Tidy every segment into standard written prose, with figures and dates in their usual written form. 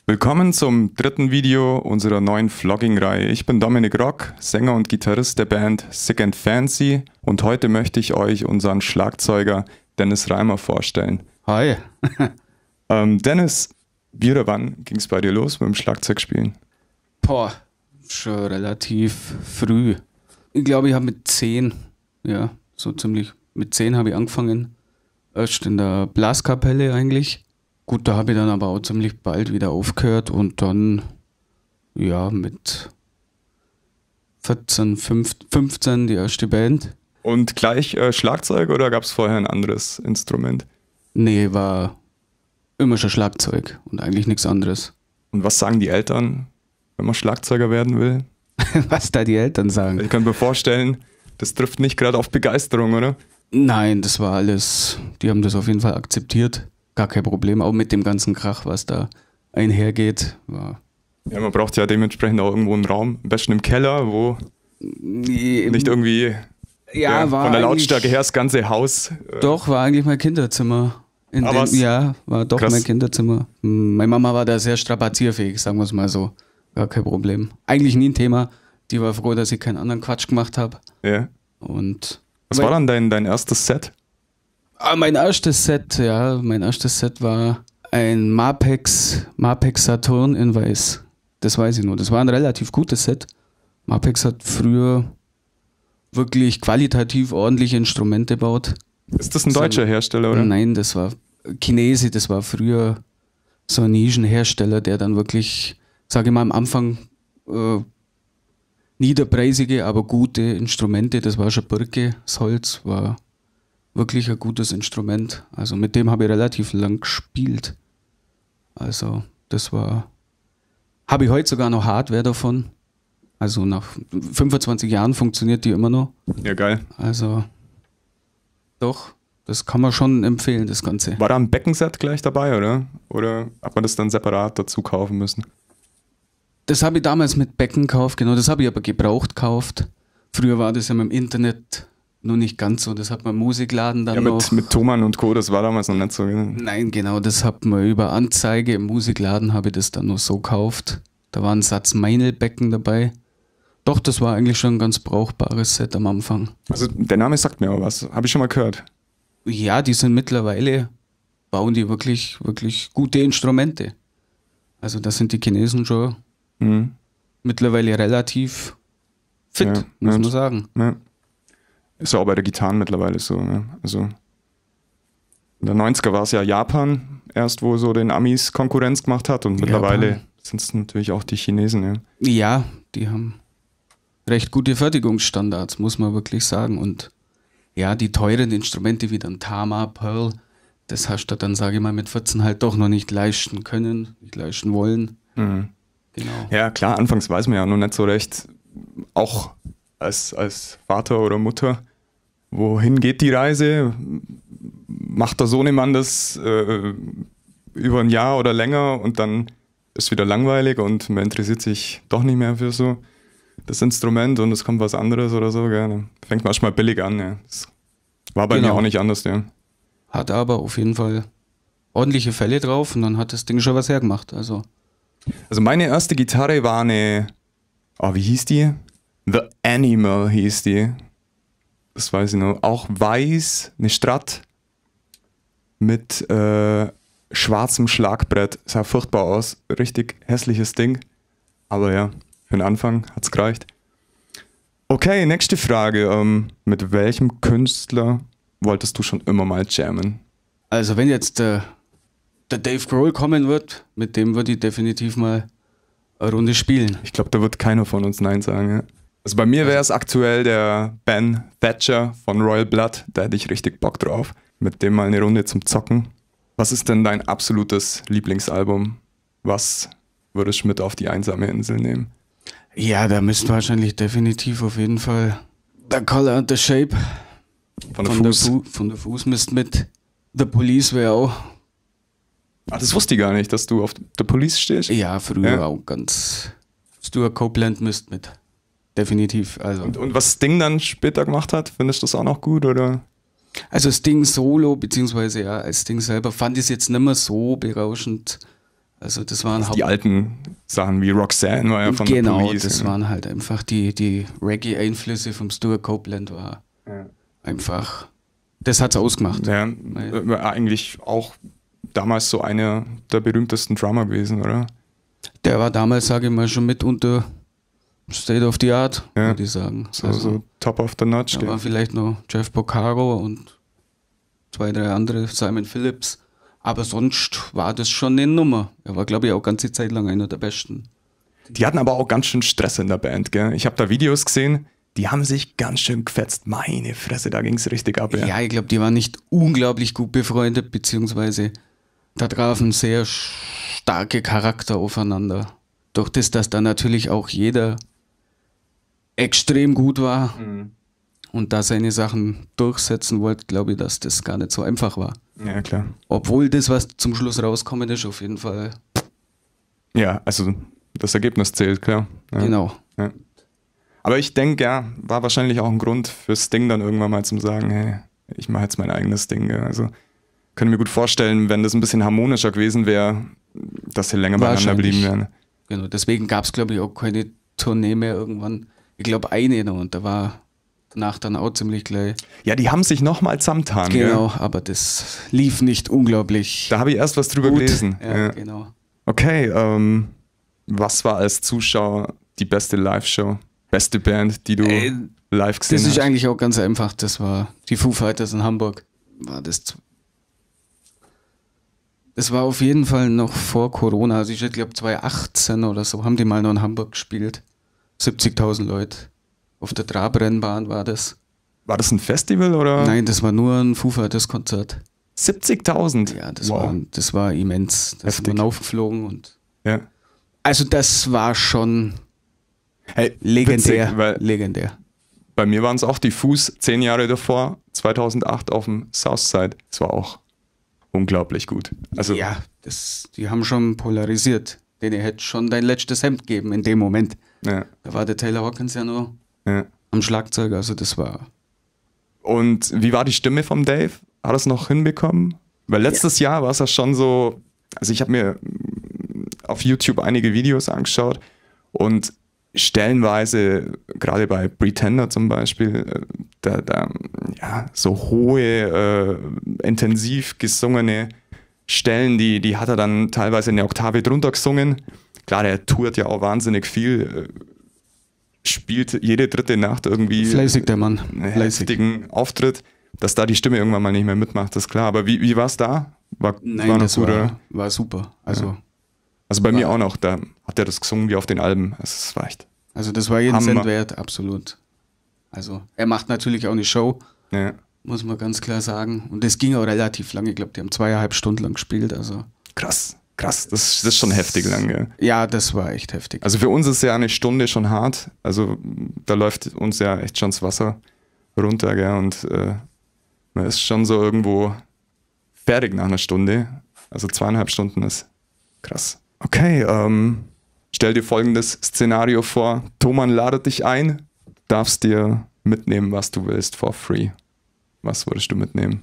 Willkommen zum dritten Video unserer neuen Vlogging-Reihe. Ich bin Dominik Rock, Sänger und Gitarrist der Band Sick and Fancy und heute möchte ich euch unseren Schlagzeuger Dennis Reimer vorstellen. Hi. Dennis, wie oder wann ging es bei dir los mit dem Schlagzeugspielen? Boah, schon relativ früh. Ich glaube, ich habe mit 10, ja, so ziemlich, mit 10 habe ich angefangen. Erst in der Blaskapelle eigentlich. Gut, da habe ich dann aber auch ziemlich bald wieder aufgehört und dann, ja, mit 14, 15 die erste Band. Und gleich Schlagzeug oder gab es vorher ein anderes Instrument? Nee, war immer schon Schlagzeug und eigentlich nichts anderes. Und was sagen die Eltern, wenn man Schlagzeuger werden will? Was da die Eltern sagen? Ich kann mir vorstellen, das trifft nicht gerade auf Begeisterung, oder? Nein, das war alles, die haben das auf jeden Fall akzeptiert. Gar kein Problem, auch mit dem ganzen Krach, was da einhergeht. War Ja, man braucht ja dementsprechend auch irgendwo einen Raum, am besten im Keller, wo nicht irgendwie war von der Lautstärke her das ganze Haus. Doch, war eigentlich mein Kinderzimmer. Ja, war doch Krass. mein Kinderzimmer. Meine Mama war da sehr strapazierfähig, sagen wir es mal so. Gar kein Problem. Eigentlich nie ein Thema. Die war froh, dass ich keinen anderen Quatsch gemacht habe. Ja. Und Was war dann dein erstes Set? mein erstes Set war ein Marpex Saturn in Weiß. Das weiß ich nur. Das war ein relativ gutes Set. Marpex hat früher wirklich qualitativ ordentliche Instrumente gebaut. Ist das ein deutscher Hersteller, oder? Nein, das war Chinese, das war früher so ein Nischenhersteller, der dann wirklich, sage ich mal, am Anfang niederpreisige, aber gute Instrumente, das war schon Birke, das Holz war wirklich ein gutes Instrument. Also mit dem habe ich relativ lang gespielt. Also das war, habe ich heute sogar noch Hardware davon. Also nach 25 Jahren funktioniert die immer noch. Ja, geil. Also doch, das kann man schon empfehlen, das Ganze. War da ein Beckenset gleich dabei, oder? Oder hat man das dann separat dazu kaufen müssen? Das habe ich damals mit Becken gekauft, genau, das habe ich aber gebraucht gekauft. Früher war das ja im Internet noch nicht ganz so, das hat man im Musikladen dann Ja, noch. mit Thomann und Co., das war damals noch nicht so. Nein, genau, das hat man über Anzeige im Musikladen, habe ich das dann noch so gekauft. Da war ein Satz Meinl-Becken dabei. Doch, das war eigentlich schon ein ganz brauchbares Set am Anfang. Also der Name sagt mir auch was, habe ich schon mal gehört. Ja, die sind mittlerweile, bauen die wirklich, wirklich gute Instrumente. Also da sind die Chinesen schon mittlerweile relativ fit, Ja, muss ja. man sagen. Ja. Ist ja auch bei der Gitarren mittlerweile so. Ne? Also in der 90er war es ja Japan erst, wo so den Amis Konkurrenz gemacht hat und mittlerweile sind es natürlich auch die Chinesen. Ja. Ja, die haben recht gute Fertigungsstandards, muss man wirklich sagen. Und ja, die teuren Instrumente wie dann Tama, Pearl, das hast du dann, sage ich mal, mit 14 halt doch noch nicht leisten können, nicht leisten wollen. Mhm. Genau. Ja, klar, anfangs weiß man ja noch nicht so recht, auch als Vater oder Mutter, wohin geht die Reise? Macht der Sohnemann das über ein Jahr oder länger und dann ist wieder langweilig und man interessiert sich doch nicht mehr für so das Instrument und es kommt was anderes oder so. Gell? Dann fängt man erstmal billig an. Ja. Das war bei mir auch nicht anders. Ja. Hat aber auf jeden Fall ordentliche Fälle drauf und dann hat das Ding schon was hergemacht. Also meine erste Gitarre war eine, wie hieß die? The Animal hieß die. Das weiß ich noch. Auch weiß, eine Strat mit schwarzem Schlagbrett. Sah furchtbar aus. Richtig hässliches Ding. Aber ja, für den Anfang hat's gereicht. Okay, nächste Frage. Mit welchem Künstler wolltest du schon immer mal jammen? Also wenn jetzt der Dave Grohl kommen wird, mit dem würde ich definitiv mal eine Runde spielen. Ich glaube, da wird keiner von uns Nein sagen. Ja. Also bei mir wäre es aktuell der Ben Thatcher von Royal Blood. Da hätte ich richtig Bock drauf. Mit dem mal eine Runde zum Zocken. Was ist denn dein absolutes Lieblingsalbum? Was würdest du mit auf die einsame Insel nehmen? Ja, da müsste wahrscheinlich definitiv auf jeden Fall The Color and the Shape Von der Fuß müsste mit. The Police wäre auch. Das wusste ich gar nicht, dass du auf The Police stehst. Ja, früher auch ganz. Stuart Copeland müsste mit. Definitiv. Also. Und was Sting dann später gemacht hat, findest du das auch noch gut, oder? Also Sting Solo, beziehungsweise ja, als Sting selber fand ich es jetzt nicht mehr so berauschend. Also das waren Die alten Sachen wie Roxanne war ja von der genau, Police. das waren halt einfach die Reggae-Einflüsse vom Stuart Copeland war einfach, das hat's ausgemacht. Ja, war eigentlich auch damals so einer der berühmtesten Drummer gewesen, oder? Der war damals, sage ich mal, schon mit unter State of the Art, Ja. würde ich sagen. So top of the notch. Da gell? war vielleicht noch Jeff Porcaro und 2, 3 andere, Simon Phillips. Aber sonst war das schon eine Nummer. Er war, glaube ich, auch ganze Zeit lang einer der Besten. Die hatten aber auch ganz schön Stress in der Band, gell? Ich habe da Videos gesehen, die haben sich ganz schön gefetzt. Meine Fresse, da ging es richtig ab. Ja, ich glaube, die waren nicht unglaublich gut befreundet, beziehungsweise da trafen sehr starke Charakter aufeinander. Durch das, dass da natürlich auch jeder extrem gut war und da seine Sachen durchsetzen wollte, glaube ich, dass das gar nicht so einfach war. Ja, klar. Obwohl das, was zum Schluss rauskommen ist, auf jeden Fall. Ja, also das Ergebnis zählt, klar. Ja. Genau. Ja. Aber ich denke, ja, war wahrscheinlich auch ein Grund fürs Ding dann irgendwann mal zum sagen, hey, ich mache jetzt mein eigenes Ding. Gell? Also können mir gut vorstellen, wenn das ein bisschen harmonischer gewesen wäre, dass sie länger beieinander blieben wären. Genau, deswegen gab es, glaube ich, auch keine Tournee mehr irgendwann. Ich glaube, eine noch und da war danach dann auch ziemlich gleich. Ja, die haben sich nochmal zusammengetan. Genau, Gell? aber das lief nicht unglaublich Da habe ich erst was drüber gut. gelesen. Ja, genau. Okay, was war als Zuschauer die beste Live-Show? Beste Band, die du live gesehen Das hast? ist eigentlich auch ganz einfach. Das war die Foo Fighters in Hamburg. Das war auf jeden Fall noch vor Corona. Also ich glaube 2018 oder so haben die mal noch in Hamburg gespielt. 70.000 Leute. Auf der Trabrennbahn war das. War das ein Festival oder? Nein, das war nur ein Foo Fighters Konzert. 70.000? Ja, das, wow. das war immens. Da sind Heftig. wir aufgeflogen und Ja. also das war schon Hey, legendär. witzig, weil Legendär. bei mir waren es auch die Fuß 10 Jahre davor, 2008 auf dem Southside. Das war auch unglaublich gut. Also Ja, die haben schon polarisiert. Denen hätte schon dein letztes Hemd geben in dem Moment. ja, Da war der Taylor Hawkins ja noch ja. am Schlagzeug, also das war... Und wie war die Stimme vom Dave? Hat er es noch hinbekommen? Weil letztes Jahr war es ja schon so, also ich habe mir auf YouTube einige Videos angeschaut und stellenweise, gerade bei Pretender zum Beispiel, ja, so hohe, intensiv gesungene Stellen, die hat er dann teilweise eine Oktave drunter gesungen. Klar, der tourt ja auch wahnsinnig viel, spielt jede dritte Nacht irgendwie Fleißig, der Mann. einen Fleißig. heftigen Auftritt, dass da die Stimme irgendwann mal nicht mehr mitmacht, das ist klar. Aber wie war es da? War Nein, noch das gut, oder? war super. Also, Also bei mir auch noch, da hat er das gesungen wie auf den Alben. Das war echt. also das war jeden Hammer. Cent wert, absolut. Also er macht natürlich auch eine Show, Ja. muss man ganz klar sagen. Und das ging auch relativ lange. Ich glaube, die haben 2,5 Stunden lang gespielt. Also Krass. Das ist schon heftig lang, gell? ja, das war echt heftig. Also für uns ist ja eine Stunde schon hart. Also da läuft uns ja echt schon das Wasser runter, gell? Und man ist schon so irgendwo fertig nach einer Stunde. Also 2,5 Stunden ist krass. Okay, stell dir folgendes Szenario vor. Thomann ladet dich ein, darfst dir mitnehmen, was du willst, for free. Was würdest du mitnehmen?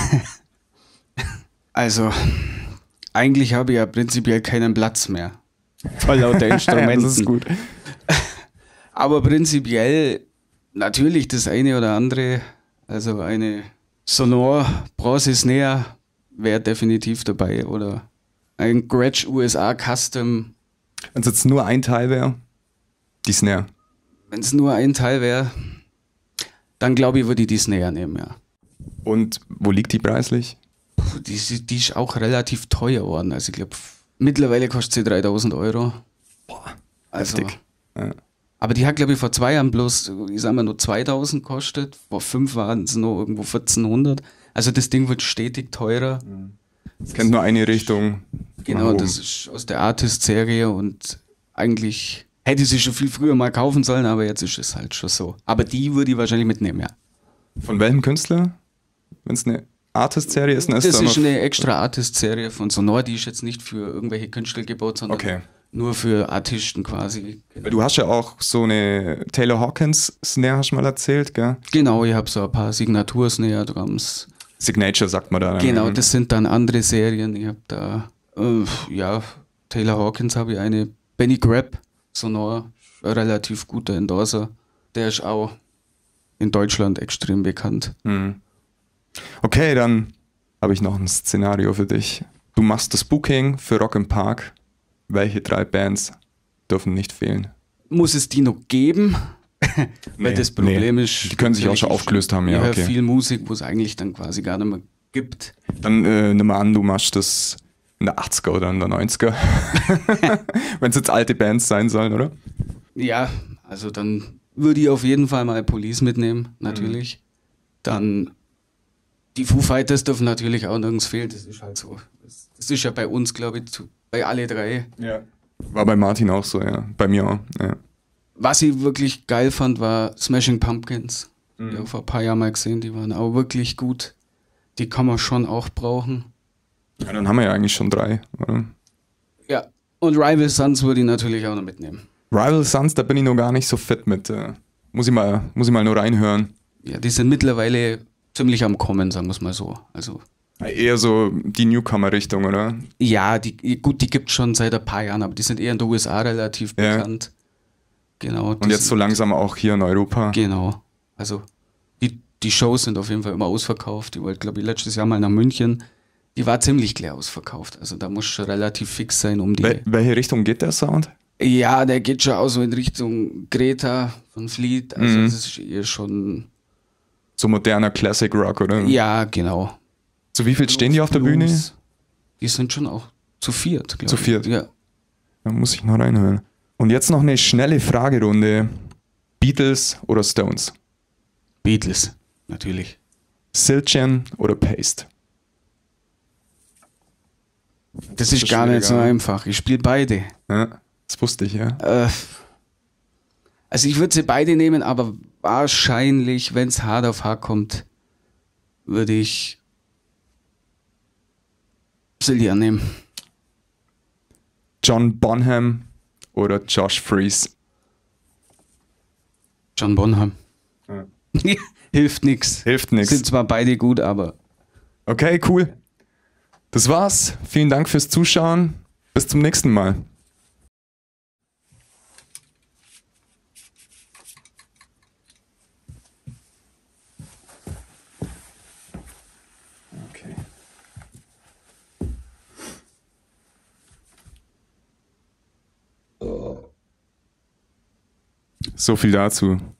Also, eigentlich habe ich ja prinzipiell keinen Platz mehr. Voll lauter Instrumenten. Das ist gut. Aber prinzipiell natürlich das eine oder andere, also eine Sonor Bronze Snare wäre definitiv dabei oder ein Gretsch USA Custom, Wenn es jetzt nur ein Teil wäre, die Snare. wenn es nur ein Teil wäre, dann glaube ich, würde ich die Snare nehmen, ja. Und wo liegt die preislich? Die ist auch relativ teuer geworden, also ich glaube, mittlerweile kostet sie 3.000 Euro. Also, Heftig. Ja. aber die hat, glaube ich, vor 2 Jahren bloß, ich sag mal, nur 2.000 kostet. Vor 5 waren es nur irgendwo 1.400. Also das Ding wird stetig teurer. Es kennt nur eine Richtung. Genau, nach oben. das ist aus der Artist-Serie und eigentlich hätte ich sie schon viel früher mal kaufen sollen, aber jetzt ist es halt schon so. Aber die würde ich wahrscheinlich mitnehmen, ja. Von welchem Künstler? Wenn es eine Artist-Serie ist, dann Das da ist noch- eine extra Artist-Serie von Sonor, die ist jetzt nicht für irgendwelche Künstler gebaut, sondern Okay. nur für Artisten quasi. Weil du hast ja auch so eine Taylor Hawkins Snare, hast du mal erzählt, gell? Genau, ich habe so ein paar Signatur-Snare-Drums. Signature sagt man da. Genau, das sind dann andere Serien. Ich habe da, ja, Taylor Hawkins habe ich eine. Benny Greb, Sonor, ein relativ guter Endorser. Der ist auch in Deutschland extrem bekannt. Okay, dann habe ich noch ein Szenario für dich. Du machst das Booking für Rock im Park. Welche 3 Bands dürfen nicht fehlen? Muss es die noch geben? Weil das Problem ist... Die können sich auch schon aufgelöst haben, ja. Ich höre Okay. viel Musik, wo es eigentlich dann quasi gar nicht mehr gibt. Dann nimm mal an, du machst das in der 80er oder in der 90er. Wenn es jetzt alte Bands sein sollen, oder? Ja, also dann würde ich auf jeden Fall mal Police mitnehmen, natürlich. Dann die Foo Fighters dürfen natürlich auch nirgends fehlen, das ist halt so. Das ist ja bei uns, glaube ich, bei alle 3. Ja. War bei Martin auch so, ja. Bei mir auch, ja. Was ich wirklich geil fand, war Smashing Pumpkins. Die habe ich vor ein paar Jahren mal gesehen, die waren auch wirklich gut. Die kann man schon auch brauchen. Ja, dann haben wir ja eigentlich schon 3, oder? Ja, und Rival Sons würde ich natürlich auch noch mitnehmen. Rival Sons, da bin ich noch gar nicht so fit mit. Muss ich mal nur reinhören. Ja, die sind mittlerweile ziemlich am Kommen, sagen wir es mal so. Also Eher so die Newcomer-Richtung, oder? ja, die gibt es schon seit ein paar Jahren, aber die sind eher in den USA relativ bekannt. Genau. Und jetzt so langsam auch hier in Europa. Genau. Also die Shows sind auf jeden Fall immer ausverkauft. Ich wollte, glaube ich, letztes Jahr mal nach München. Die war ziemlich leer ausverkauft. Also da muss schon relativ fix sein, um die... Welche Richtung geht der Sound? Ja, der geht schon auch so in Richtung Greta von Fleet. Also das ist eher schon... So moderner Classic Rock, oder? Ja, genau. Zu wie viel stehen die auf der Bühne? Die sind schon auch zu 4, glaube ich. Zu 4? Ja. Da muss ich noch reinhören. Und jetzt noch eine schnelle Fragerunde. Beatles oder Stones? Beatles, natürlich. Silchen oder Paste? Das ist gar nicht so einfach. Ich spiele beide. Ja, das wusste ich, ja. Also ich würde sie beide nehmen, aber wahrscheinlich, wenn es hart auf hart kommt, würde ich Silja nehmen. John Bonham oder Josh Freese? John Bonham. Ja. Hilft nix. Hilft nichts. Sind zwar beide gut, aber... Okay, cool. Das war's. Vielen Dank fürs Zuschauen. Bis zum nächsten Mal. Okay. So viel dazu.